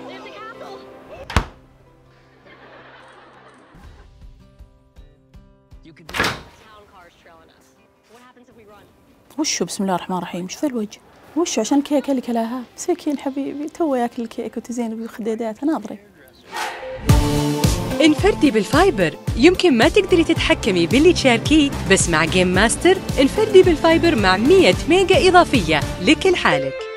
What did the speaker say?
وشو بسم الله الرحمن الرحيم؟ ايش ذا الوجه؟ وشو عشان الكيكه اللي كلاها؟ مسكين حبيبي تو ياكل الكيك وتزين بخديدات ناظري. انفردي بالفايبر، يمكن ما تقدري تتحكمي باللي تشاركيه، بس مع جيم ماستر انفردي بالفايبر مع 100 ميجا إضافية لكل حالك.